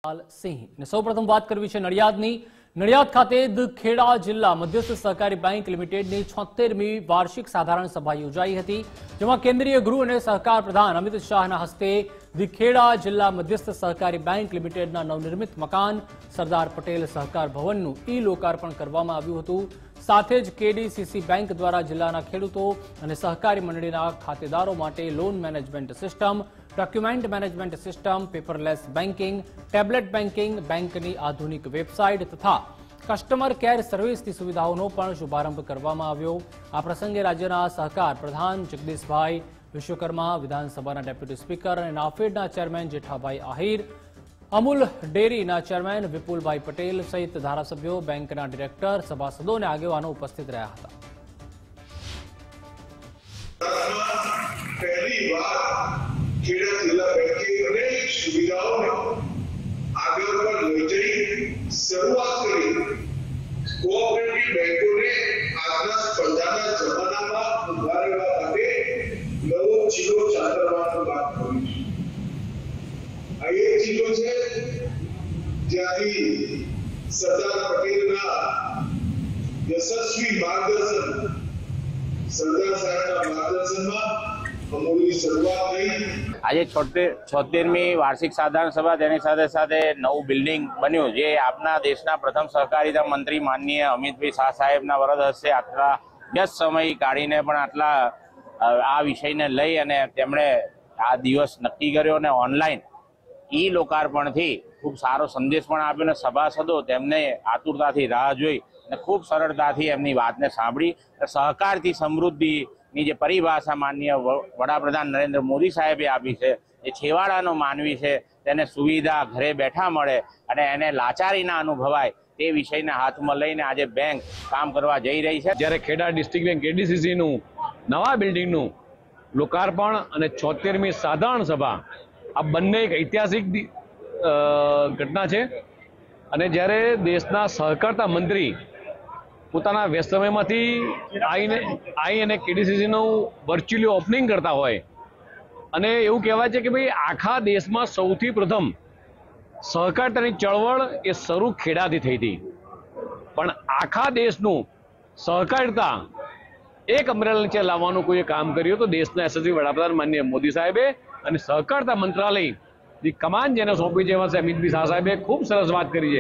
સિંહ સૌપ્રથમ વાત કરવી છે નડિયાદની। નડિયાદ ખાતે ખેડા જિલ્લા મધ્યસ્થ સહકારી બેંક લિમિટેડની 76મી વાર્ષિક સાધારણ સભા યોજાઈ હતી, જેમાં કેન્દ્રીય ગૃહ અને સહકાર પ્રધાન અમિત શાહના હસ્તે ખેડા જિલ્લા મધ્યસ્થ સહકારી બેંક લિમિટેડના નવનિર્મિત મકાન સરદાર પટેલ સહકાર ભવનનું ઈ લોકાર્પણ કરવામાં આવ્યું હતું। સાથે જ કેડીસીસી બેંક દ્વારા જિલ્લાના ખેડૂતો અને સહકારી મંડળીના ખાતેદારો માટે loan management system, document management system, paperless banking, tablet banking, બેંકની આધુનિક વેબસાઇટ તથા કસ્ટમર કેર સર્વિસની સુવિધાઓનો પણ શુભારંભ કરવામાં આવ્યો। આ પ્રસંગે રાજ્યના સહકાર પ્રધાન જગદીશભાઈ વિશ્વકર્મા, વિધાનસભાના ડેપ્યુટી સ્પીકર અને નાફેડના ચેરમેન જેઠાભાઈ આહિર, અમૂલ ડેરીના ચેરમેન વિપુલભાઈ પટેલ સહિત ધારાસભ્યો, બેંકના ડિરેક્ટર, સભાસદો અને આગેવાનો ઉપસ્થિત રહ્યા હતા। ખેડા જિલ્લા બેંકે અનેક સુવિધાઓને આગળ પર લઈ જઈ શરૂઆત કરી। કોઓપરેટિવ બેંકોને આજના સ્પર્ધાના જમાનામાં ઉભા રહેવા માટે નવો ચીલો ચાતરવાનું કામ કર્યું છે। આ એક ચીલો છે જ્યાંથી સરદાર પટેલના યશસ્વી માર્ગદર્શન, સરદાર સાહેબના માર્ગદર્શનમાં આજે 76મી વાર્ષિક સાધારણ સભા, તેની સાથે સાથે નવું બિલ્ડિંગ બન્યું, જે આપના દેશના પ્રથમ સહકારિતા મંત્રી માનનીય અમિતભાઈ શાહ સાહેબના વરદ હસ્તે આટલા વ્યસ્ત સમય કાઢીને પણ આટલા આ વિષયને લઈ અને તેમણે આ દિવસ નક્કી કર્યો અને ઓનલાઈન ઈ લોકાર્પણથી ખૂબ સારો સંદેશ પણ આપ્યો અને સભાસદો તેમને આતુરતાથી રાહ જોઈ અને ખૂબ સરળતાથી એમની વાતને સાંભળી। સહકારથી સમૃદ્ધિની જે પરિભાષા માનનીય વડાપ્રધાન નરેન્દ્ર મોદી સાહેબે આપી છે, જે છેવાડાનો માનવી છે તેને સુવિધા ઘરે બેઠા મળે અને એને લાચારી ના અનુભવાય, તે વિષયને હાથમાં લઈને આજે બેંક કામ કરવા જઈ રહી છે। જ્યારે ખેડા ડિસ્ટ્રિક્ટ બેંક કેડીસીસીનું નવા બિલ્ડિંગનું લોકાર્પણ અને 76મી સાધારણ સભા, આ બંને એક ઐતિહાસિક ઘટના છે। અને જ્યારે દેશના સહકારતા મંત્રી પોતાના વ્યસ્ત સમયમાંથી આઈ અને કેડીસીસીનું વર્ચ્યુઅલી ઓપનિંગ કરતા હોય અને એવું કહેવાય છે કે ભાઈ આખા દેશમાં સૌથી પ્રથમ સહકારતાની ચળવળ એ શરૂ ખેડાથી થઈ હતી, પણ આખા દેશનું સહકારિતા એક અમરેલા નીચે લાવવાનું કોઈ કામ કર્યું તો દેશના યશસ્વી વડાપ્રધાન માનનીય મોદી સાહેબે અને સહકારતા મંત્રાલયની કમાન જેને સોંપી છે, અમિતભાઈ શાહ સાહેબે ખૂબ સરસ વાત કરી છે।